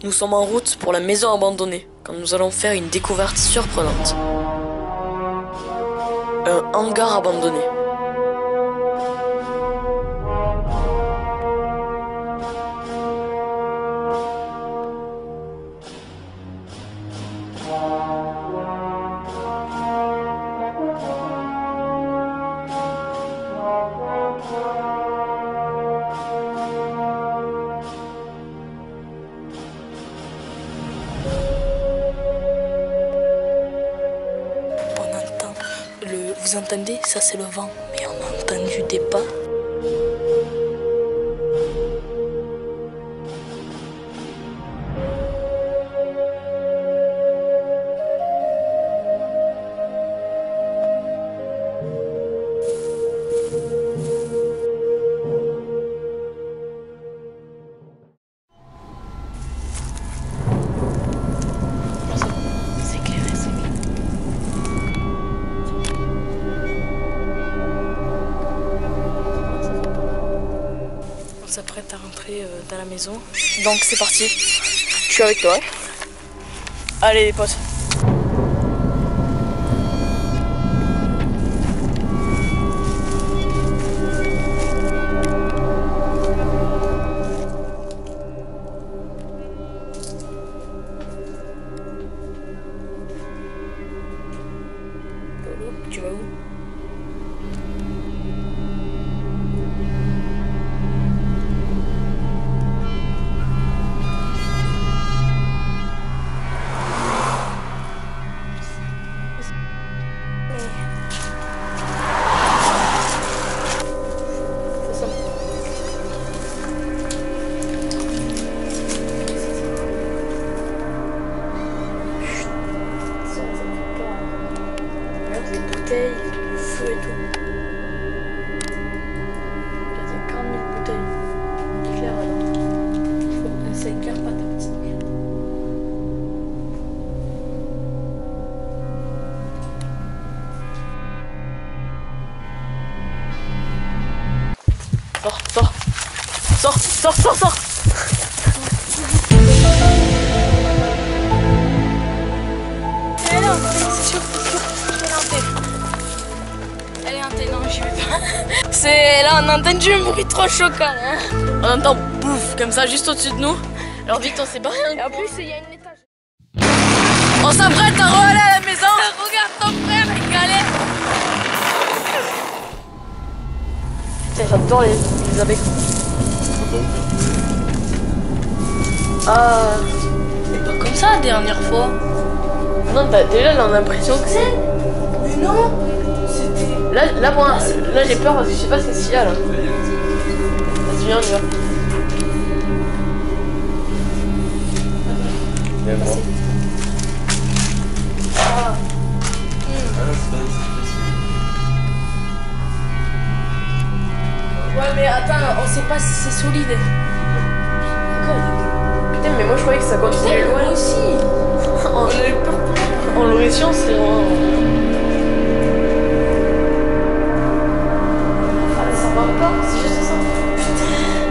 Nous sommes en route pour la maison abandonnée, quand nous allons faire une découverte surprenante. Un hangar abandonné. Vous entendez? Ça c'est le vent, mais on a entendu des pas. On s'apprête à rentrer dans la maison. Donc c'est parti. Je suis avec toi. Allez les potes. Polo, tu vas où? Le feu et tout. Il y a 40 000 bouteilles. Claire, ça éclaire pas ta petite merde. Sors. Mais non, c'est sûr. Elle est hantée, non, j'y vais pas. C'est là, on a entendu un bruit trop choquant. Hein. On entend bouf, comme ça, juste au-dessus de nous. Alors vite, on s'est barré. Et en plus, il y a une étage. On s'apprête à rouler à la maison. Regarde ton frère, il galère. Putain, j'adore les abeilles. Ah, c'est pas comme ça la dernière fois. Non, déjà, on a l'impression que c'est. Mais non. Là, moi, là j'ai peur parce que je sais pas ce qu'il y a là. Vas-y, viens, on y va. Ah. Ouais, mais attends, on sait pas si c'est solide. Putain, mais moi je croyais que ça continuait loin. Moi aussi. On a eu peur. En l'aurait su, c'est vraiment. C'est juste ça. Putain.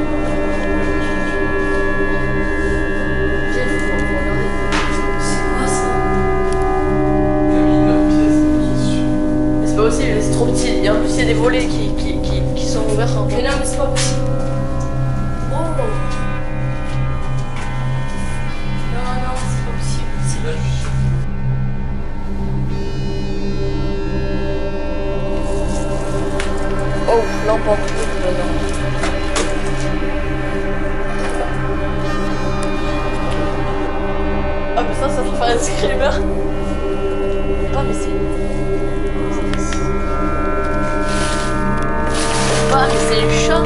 Viens, faut regarder. C'est quoi ça? Il a mis 9 pièces, je suis sûr. Mais c'est pas possible, c'est trop petit. Et en plus, il y a des volets qui sont ouverts en fait. Mais non, mais c'est pas possible. Oh. Non, c'est pas possible. C'est là, oh, lampe en tout dedans. Ah mais ça va faire un screamer. Ah mais c'est... Ah mais c'est le chat.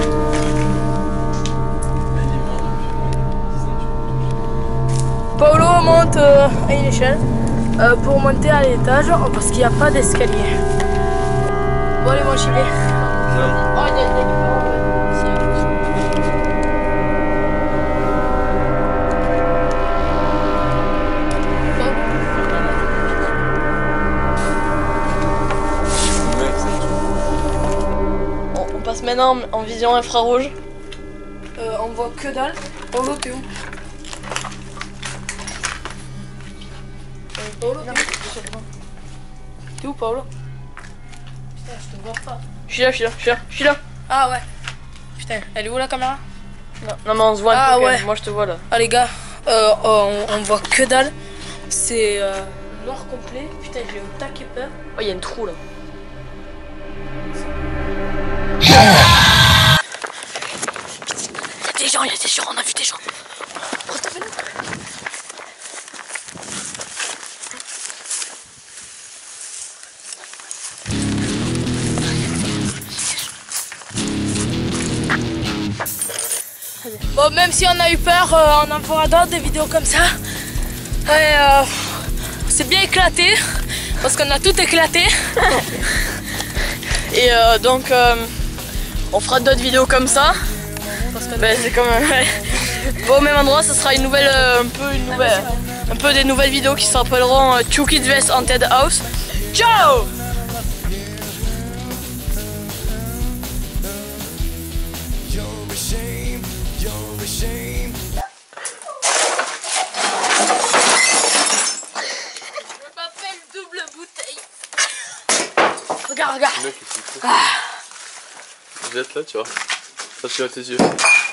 Paolo monte à une échelle pour monter à l'étage parce qu'il n'y a pas d'escalier. Bon allez, moi j'y vais. On passe maintenant en vision infrarouge. On voit que dalle. Oh l'eau, t'es où? Paolo, t'es où Paolo? Putain, je te vois pas. Je suis là. Ah ouais. Putain, elle est où la caméra? Non mais on se voit un peu, ouais. Moi je te vois là. Ah les gars, on voit que dalle. C'est noir complet. Putain, j'ai un taquet peur. Oh, il y a un trou là. Il y a des gens, on a vu des gens. Retapez-nous. Bon, même si on a eu peur, on en fera d'autres des vidéos comme ça. C'est bien éclaté, parce qu'on a tout éclaté. Et donc, on fera d'autres vidéos comme ça. Ben, c'est comme bon, au même endroit, ça sera une nouvelle, un peu des nouvelles vidéos qui s'appelleront Two Kids vs Haunted House. Ciao! Je m'appelle double bouteille. Regarde. Jette là, tu vois. Ça, tu vois tes yeux.